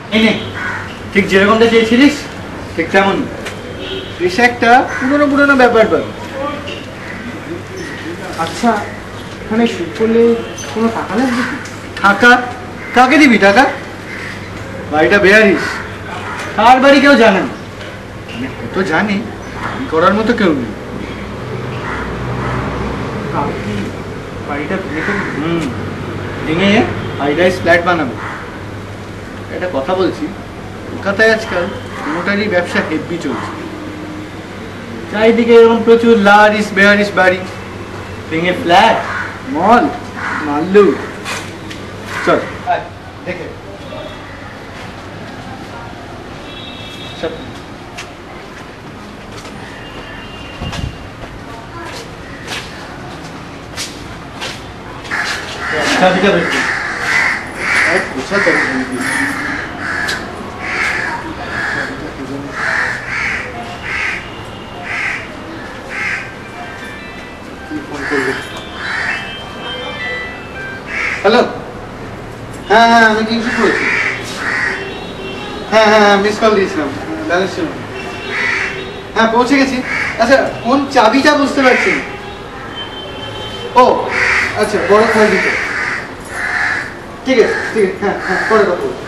এই নে, ঠিক যেরকমটা চেয়েছিলিস ঠিক তেমন। বেশ একটা পুরনো পুরনো ব্যাপার। আচ্ছা, এখানে শুট করলে কোনো টাকা লাগবে কি? টাকা? কাকে দিবি টাকা? বাড়িটা বেয়ারিস, কার বাড়ি কেউ জানে না। তো জানি করার মতো কেউ নেই। বাড়িটা ভেঙে হাই রাইস ফ্ল্যাট বানাবো। একটা কথা বলছি, কলকাতায় আজকাল মোটারি ব্যবসা হেভি চলছে। চারিদিকে এরকম প্রচুর লারিস বেয়ারিস বাড়ি, ভেঙে ফ্ল্যাট মল মাল্লু। চল দেখে হ্যালো। হ্যাঁ হ্যাঁ আমি কিছু করেছি। হ্যাঁ হ্যাঁ মিস কল দিয়েছিলাম, ব্যালেন্স ছিল। হ্যাঁ পৌঁছে গেছি। আচ্ছা কোন চাবিটা বুঝতে পারছি। ও আচ্ছা, বড় খাই দিতে। ঠিক আছে ঠিক আছে, হ্যাঁ হ্যাঁ পরে কথা বলছি।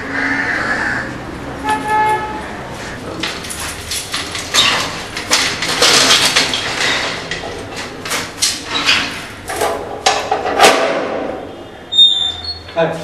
আচ্ছা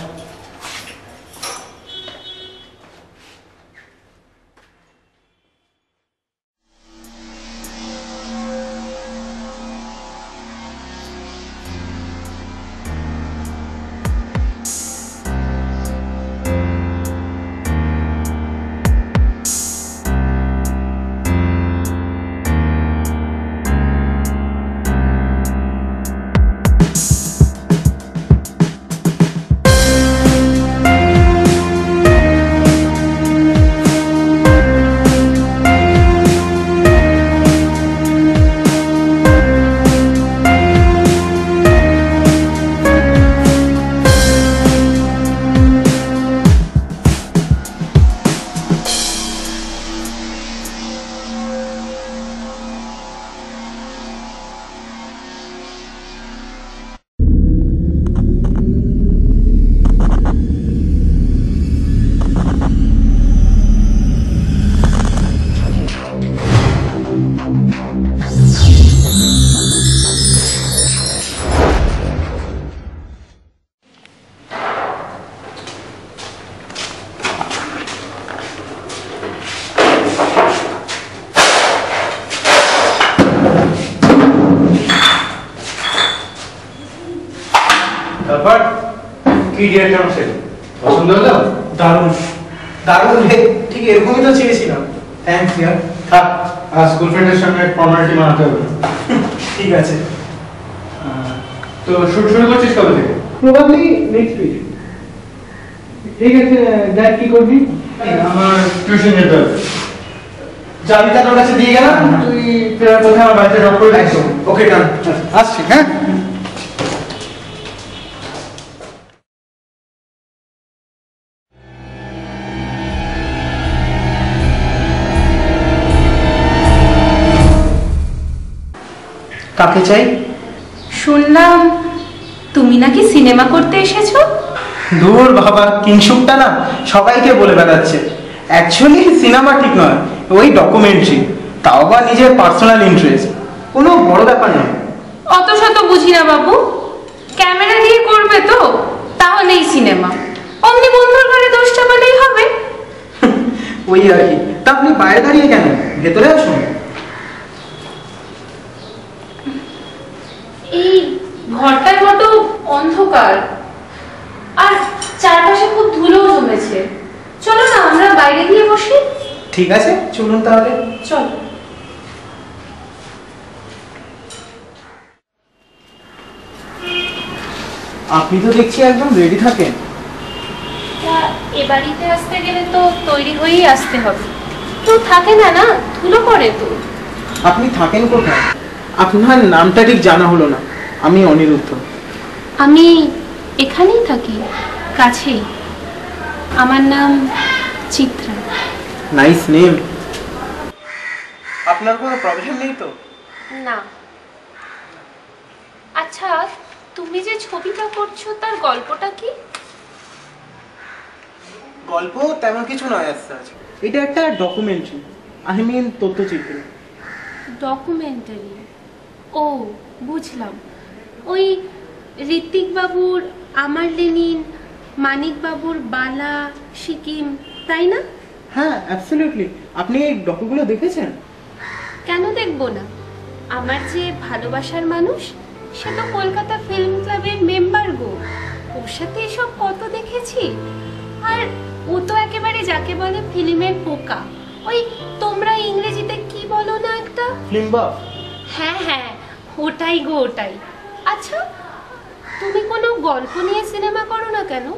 পছন্দ হলো? দারুণ দারুণ, ঠিক এরকমই তো চেয়েছিলাম। থ্যাংকস ইয়ার। থাক, স্কুল ফ্রেন্ডের সঙ্গে ফর্মালিটি মানাতে হবে। ঠিক আছে। তো শুট শুরু করছিস কবে থেকে? Probably next week. ঠিক আছে, দেখ কি করবি। আমার টিউশন যেতে হবে। চাবিটা তোর কাছে দিয়ে গেলাম, তুই ফেরার পথে আমার বাড়িতে ড্রপ করে দিস। ওকে ডান, আসছি। হ্যাঁ কাকে চাই? শুনলাম তুমি নাকি সিনেমা করতে এসেছো। দূর বাবা, কিংশুকটা না সবাইকে বলে বেড়াচ্ছে। অ্যাকচুয়ালি সিনেমা ঠিক নয়, ওই ডকুমেন্টারি, তাও বা নিজের পার্সোনাল ইন্টারেস্ট, কোনো বড় ব্যাপার নয়। অত শত বুঝি না বাবু, ক্যামেরা দিয়ে করবে তো তাহলেই সিনেমা, অমনি বন্ধুর ঘরে দোষটা বলেই হবে। ওই আর কি। তা আপনি বাইরে দাঁড়িয়ে কেন, ভেতরে আসুন। এই ঘরটায় বড্ড অন্ধকার, আর চারপাশে খুব ধুলো জমেছে। চলো না আমরা বাইরে গিয়ে বসি। ঠিক আছে, চলুন তাহলে। চলো। আপনি তো দেখছি একদম রেডি থাকেন। এ বাড়িতে আসতে গেলে তো তৈরি হয়েই আসতে হবে, তো থাকে না না, ধুলো পড়ে তো। আপনি থাকেন কোথায়? আপনার নামটা ঠিক জানা হলো না। আমি অনিরুদ্ধ। আমি এখানেই থাকি, কাছেই। আমার নাম চিত্রা। Nice name. আপনার কোনো প্রবলেম নেই তো? না। আচ্ছা, তুমি যে ছবিটা করছো তার গল্পটা কি? গল্প তেমন কিছু নয় আজ। এটা একটা ডকুমেন্টারি, আই মিন তথ্যচিত্র। ডকুমেন্টারি? ও বুঝলাম। ওই ঋত্বিক বাবুর আমার লেনিন, মানিক বাবুর বালা, সিকিম, তাই না? হ্যাঁ, অ্যাবসলিউটলি। আপনি এই ডকুগুলো দেখেছেন? কেন দেখবো না? আমার যে ভালোবাসার মানুষ, সে তো কলকাতা ফিল্ম ক্লাবের মেম্বার গো। ওর সাথে এসব কত দেখেছি। আর ও তো একেবারে যাকে বলে ফিল্মের পোকা। ওই তোমরা ইংরেজিতে কি বলো না একটা? ফিল্মবা? হ্যাঁ হ্যাঁ, ওটাই গো, ওটাই। আচ্ছা, তুমি কোনো গল্প নিয়ে সিনেমা করো না কেন?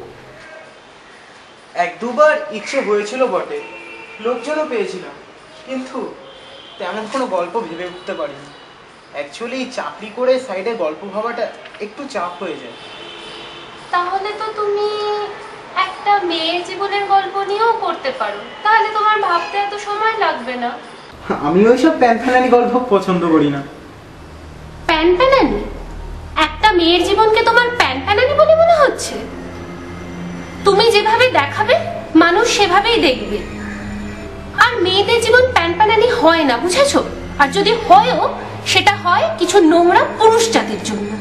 এক দুবার ইচ্ছে হয়েছিল বটে, লোকজনও পেয়েছিলাম, কিন্তু তেমন কোনো গল্প ভেবে উঠতে পারিনি। অ্যাকচুয়ালি চাকরি করে সাইডে গল্প ভাবাটা একটু চাপ হয়ে যায়। তাহলে তো তুমি একটা মেয়ের জীবনের গল্প নিয়েও করতে পারো, তাহলে তোমার ভাবতে এত সময় লাগবে না। আমি ওইসব প্যানফ্যানানি গল্প পছন্দ করি না। প্যানপ্যানানি? একটা মেয়ের জীবনকে তোমার প্যানপ্যানানি বলে মনে হচ্ছে? তুমি যেভাবে দেখাবে মানুষ সেভাবেই দেখবে। আর মেয়েদের জীবন প্যানপ্যানানি হয় না, বুঝেছো? আর যদি হয়ও, সেটা হয় কিছু নোংরা পুরুষ জাতির জন্য।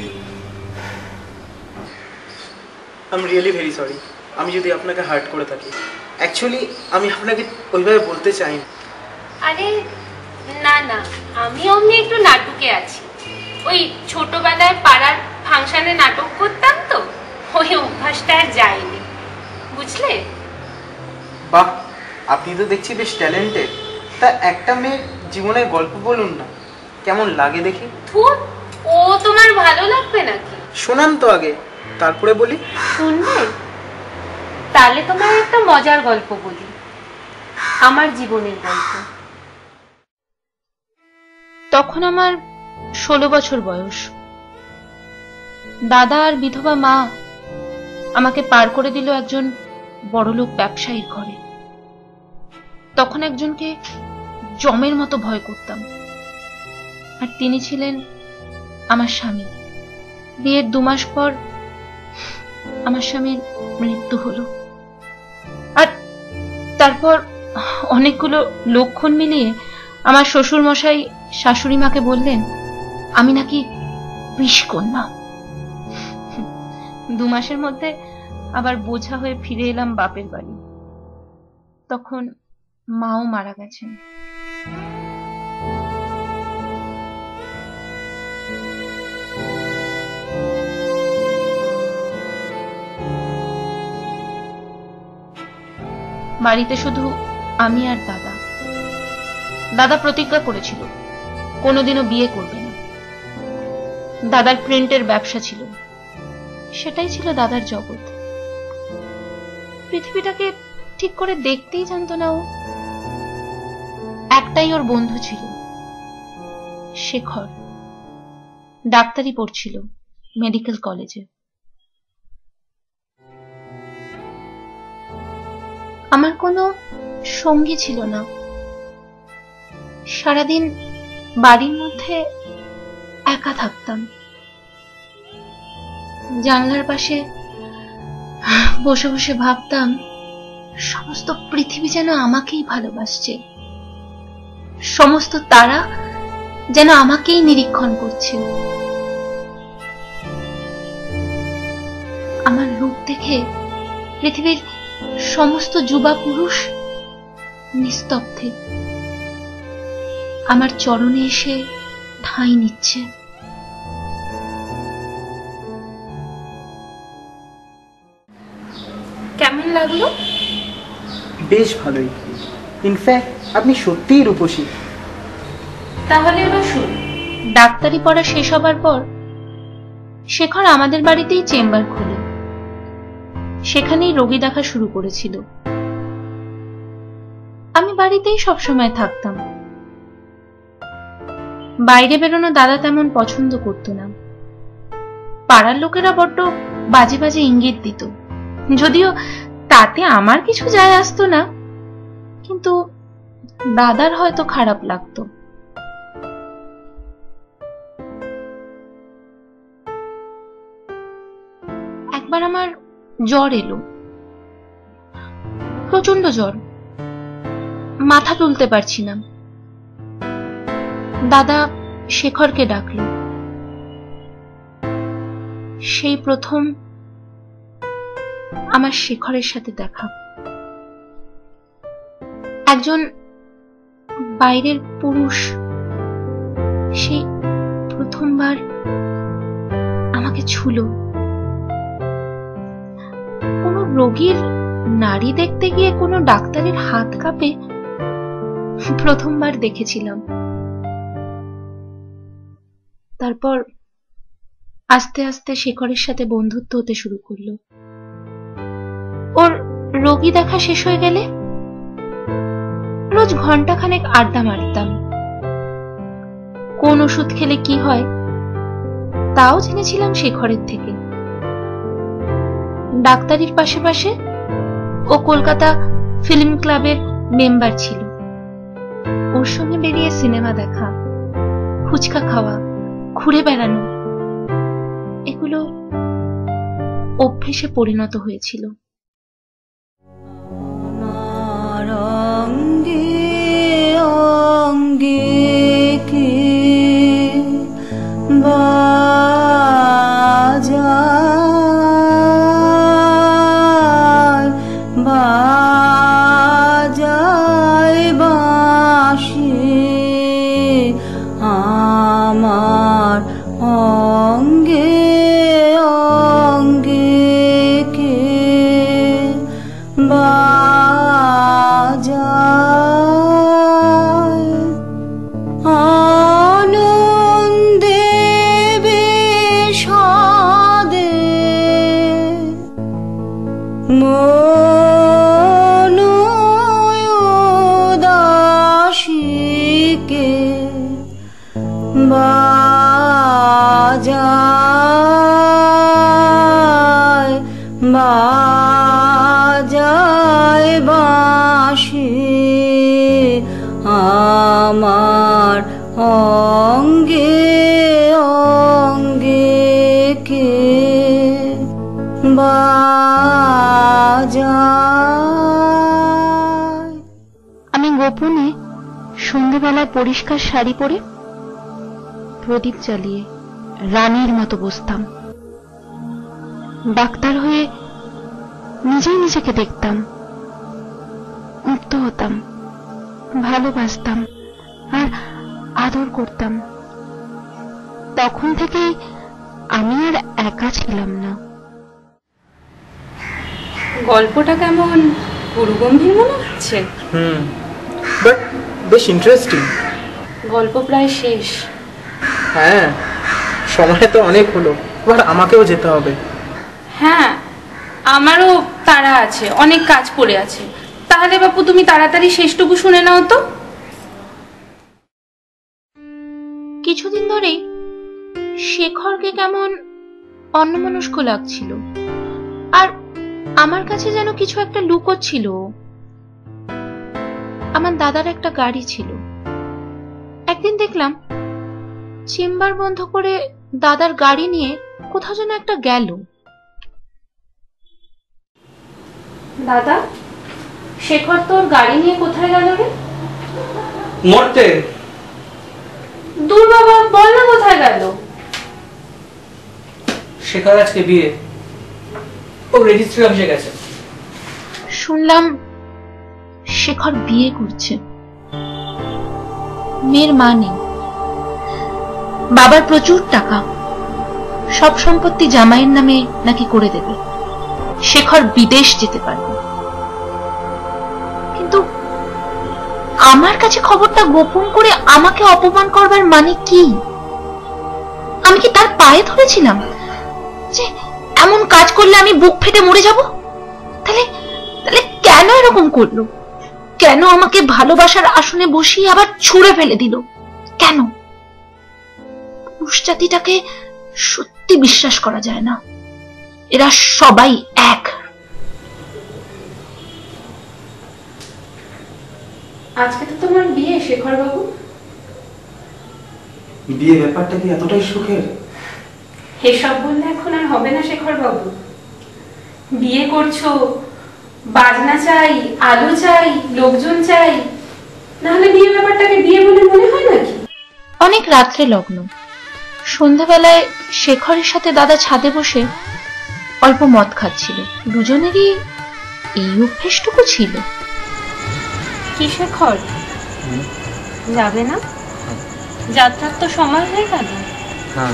I am really very sorry, আমি যদি আপনাকে হার্ট করে থাকি। অ্যাকচুয়ালি আমি আপনাকে ওইভাবে বলতে চাই না। আরে না না, আমি অমনি একটু নাটকে আছি। ওই ছোটবেলায় পাড়ার ফাংশনে নাটক করতাম তো, ওই অভ্যাসটা আর যায়নি, বুঝলে? বাহ, আপনি তো দেখছি বেশ ট্যালেন্টেড। তা একটা মেয়ের জীবনের গল্প বলুন না, কেমন লাগে দেখি। ধুর, ও তোমার ভালো লাগবে নাকি? শোনান তো আগে, তারপরে বলি। শুনবে? তাহলে তোমার একটা মজার গল্প বলি, আমার জীবনের গল্প। তখন আমার 16 বছর বয়স। দাদা আর বিধবা মা আমাকে পার করে দিল একজন বড়লোক ব্যবসায়ীর ঘরে। তখন একজনকে জমের মতো ভয় করতাম, আর তিনি ছিলেন আমার স্বামী। বিয়ের 2 মাস পর আমার স্বামীর মৃত্যু হলো। আর তারপর অনেকগুলো লক্ষণ মিলিয়ে আমার শ্বশুর মশাই শাশুড়ি মাকে বললেন আমি নাকি বিষকন্যা। 2 মাসের মধ্যে আবার বোঝা হয়ে ফিরে এলাম বাপের বাড়ি। তখন মাও মারা গেছেন। বাড়িতে শুধু আমি আর দাদা। দাদা প্রতিজ্ঞা করেছিল কোনোদিনও বিয়ে করবে না। দাদার প্রিন্টের ব্যবসা ছিল, সেটাই ছিল দাদার জগৎ। পৃথিবীটাকে ঠিক করে দেখতেই জানতো না ও। একটাই ওর বন্ধু ছিল, শেখর। ডাক্তারি পড়ছিল মেডিকেল কলেজে। আমার কোনো সঙ্গী ছিল না। সারাদিন বাড়ির মধ্যে একা থাকতাম। জানলার পাশে বসে বসে ভাবতাম সমস্ত পৃথিবী যেন আমাকেই ভালোবাসছে, সমস্ত তারা যেন আমাকেই নিরীক্ষণ করছে। আমার রূপ দেখে পৃথিবীর সমস্ত যুবা পুরুষ নিস্তব্ধে আমার চরণে এসে ঠাঁই নিচ্ছে। কেমন লাগলো? বেশ ভালোই। ইনফ্যাক্ট আপনি সত্যিই রূপসী। তাহলে এবার শুন। ডাক্তারি পড়া শেষ হবার পর শেখর আমাদের বাড়িতেই চেম্বার খুলে সেখানেই রোগী দেখা শুরু করেছিল। আমি বাড়িতেই সবসময় থাকতাম। বাইরে বেরোনো দাদা তেমন পছন্দ করতো না। পাড়ার লোকেরা বড্ড বাজে বাজে ইঙ্গিত দিত, যদিও তাতে আমার কিছু যায় আসতো না, কিন্তু দাদার হয়তো খারাপ লাগতো। একবার আমার জ্বর এলো, প্রচন্ড জ্বর, মাথা তুলতে পারছি না। দাদা শেখরকে ডাকলো। সেই প্রথম আমার শেখরের সাথে দেখা। একজন বাইরের পুরুষ সেই প্রথমবার আমাকে ছুলো। কোনো রোগীর নারী দেখতে গিয়ে কোনো ডাক্তারের হাত কাঁপে প্রথমবার দেখেছিলাম। তারপর আস্তে আস্তে শেখরের সাথে বন্ধুত্ব হতে শুরু করলো। ওর রোগী দেখা শেষ হয়ে গেলে রোজ ঘন্টাখানেক আড্ডা মারতাম। কোন ওষুধ খেলে কি হয় তাও জেনেছিলাম শেখরের থেকে। ডাক্তারির পাশে ও কলকাতা ফিল্ম ক্লাবের মেম্বার ছিল। ওর সঙ্গে বেরিয়ে সিনেমা দেখা, ফুচকা খাওয়া, ঘুরে বেড়ানো, এগুলো অভ্যেসে পরিণত হয়েছিল। আমার অঙ্গে অঙ্গে কে বাজায়। আমি গোপনে সন্ধ্যেবেলায় পরিষ্কার শাড়ি পরে প্রদীপ জ্বালিয়ে রানীর মতো বসতাম। ডাক্তার হয়ে নিজেই নিজেকে দেখতাম, মুক্ত হতাম, ভালোবাসতাম আর আদর করতাম। তখন থেকেই আমি আর একা ছিলাম না। গল্পটা কেমন গুরুগম্ভীর মনে হচ্ছে? বাট বেশ ইন্টারেস্টিং। গল্প প্রায় শেষ। হ্যাঁ, সময় তো অনেক হলো, এবার আমাকেও যেতে হবে। হ্যাঁ, আমারও তাড়া আছে, অনেক কাজ পড়ে আছে। তাহলে বাপু তুমি তাড়াতাড়ি শেষটুকু শুনে নাও তো। কিছুদিন ধরেই শেখরকে কেমন অন্যমনস্ক লাগছিল, আর আমার কাছে যেন কিছু একটা লুকোচ্ছিল। আমার দাদার একটা গাড়ি ছিল। একদিন দেখলাম চেম্বার বন্ধ করে দাদার গাড়ি নিয়ে কোথাও যেন একটা গেল। দাদা, শেখর তোর গাড়ি নিয়ে কোথায় গেল রে? মরতে। দূর বাবা, বল না কোথায় গেল। শেখর আজকে বিয়ে, ও রেজিস্ট্রি অফিসে গেছে। শুনলাম শেখর বিয়ে করছে। মেয়ের মা নেই, বাবার প্রচুর টাকা, সব সম্পত্তি জামাইয়ের নামে নাকি করে দেবে। শেখর বিদেশ যেতে পারবে। কিন্তু আমার কাছে খবরটা গোপন করে আমাকে অপমান করবার মানে কি? আমি কি তার পায়ে ধরেছিলাম যে এমন কাজ করলে আমি বুক ফেটে মরে যাব? তাহলে তাহলে কেন এরকম করলো? কেন আমাকে ভালোবাসার আসনে বসিয়ে আবার ছুঁড়ে ফেলে দিল? কেন? পুরুষ জাতিটাকে সত্যি বিশ্বাস করা যায় না। এরা সবাই এক। আজকে তো তোমার বিয়ে শেখর বাবু। বিয়ে ব্যাপারটা কি এতটাই সুখের? এসব বললে এখন আর হবে না শেখর বাবু। বিয়ে করছো, বাজনা চাই, আলো চাই, লোকজন চাই, নাহলে বিয়ে ব্যাপারটাকে বিয়ে বলে মনে হয় নাকি? অনেক রাত্রে লগ্ন। সন্ধ্যাবেলায় শেখরের সাথে দাদা ছাদে বসে অল্প মদ খাচ্ছিল। দুজনেরই এই অভ্যেসটুকু ছিল। কি শেখর, যাবে না? যাত্রার তো সময় হয়ে গেল। হ্যাঁ,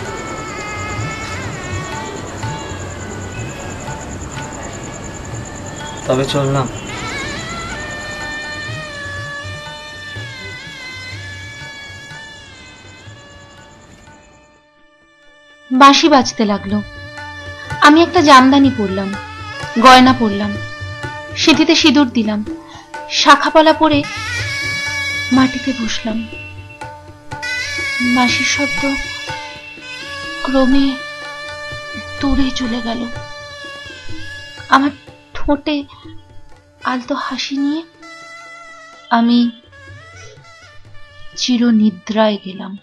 তবে চললাম। বাঁশি বাজতে লাগলো। আমি একটা জামদানি পরলাম, গয়না পরলাম, সিঁথিতে সিঁদুর দিলাম, শাখাপলা পরে মাটিতে বসলাম। বাঁশির শব্দ ক্রমে দূরে চলে গেল। আমার ঠোঁটে আলতো হাসি নিয়ে আমি চিরনিদ্রায় গেলাম।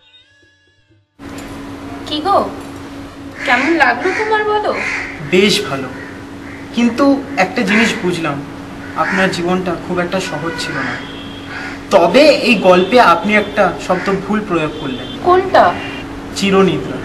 কি গো, কেমন লাগলো তোমার বলো? বেশ ভালো, কিন্তু একটা জিনিস বুঝলাম, আপনার জীবনটা খুব একটা সহজ ছিল না। তবে এই গল্পে আপনি একটা শব্দ ভুল প্রয়োগ করলেন। কোনটা? চিরনিদ্রা।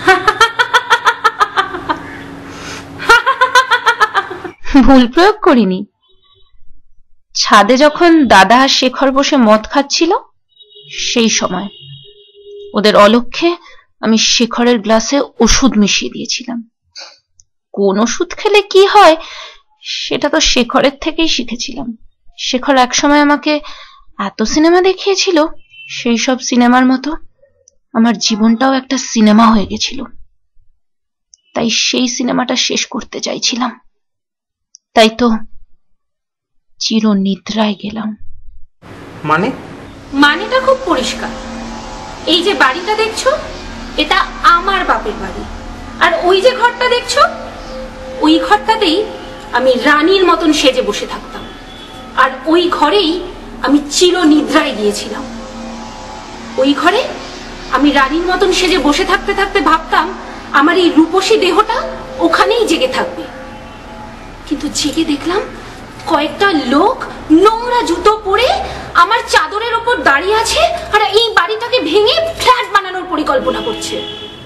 ভুল প্রয়োগ করিনি। ছাদে যখন দাদা আর শেখর বসে মদ খাচ্ছিল সেই সময় ওদের অলক্ষ্যে আমি শেখরের গ্লাসে ওষুধ মিশিয়ে দিয়েছিলাম। কোন ওষুধ খেলে কি হয় সেটা তো শেখরের থেকেই শিখেছিলাম। শেখর একসময় আমাকে এত সিনেমা দেখিয়েছিল, সেই সব সিনেমার মতো আমার জীবনটাও একটা সিনেমা হয়ে গেছিল। তাই সেই সিনেমাটা শেষ করতে চাইছিলাম। তাই তো চিরনিদ্রায় গেলাম। মানেটা খুব পরিষ্কার। এই যে বাড়িটা দেখছো, এটা আমার বাপের বাড়ি। আর ওই যে ঘরটা দেখছো, ওই ঘরটাতেই আমি রানীর মতন সেজে বসে থাকতাম। আর ওই ঘরেই আমি চিরনিদ্রায় গিয়েছিলাম। ওই ঘরে আমি রানীর মতন সেজে বসে থাকতে থাকতে ভাবতাম আমার এই রূপসী দেহটা ওখানেই জেগে থাকবে। কিন্তু জেগে দেখলাম কয়েকটা লোক নোংরা জুতো পরে আমার চাদরের ওপর দাঁড়িয়ে আছে আর এই বাড়িটাকে ভেঙে ফ্ল্যাট বানানোর পরিকল্পনা করছে।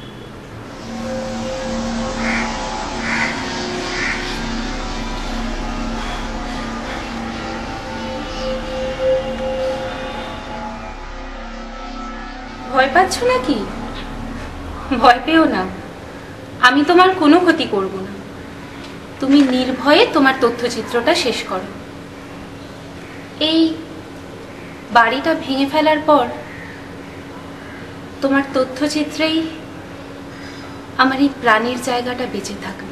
ভয় পাচ্ছ নাকি? ভয় পেও না, আমি তোমার কোনো ক্ষতি করব না। তুমি নির্ভয়ে তোমার তথ্যচিত্রটা শেষ করো। এই বাড়িটা ভেঙে ফেলার পর তোমার তথ্যচিত্রেই আমার এই প্রাণের জায়গাটা বেঁচে থাকবে।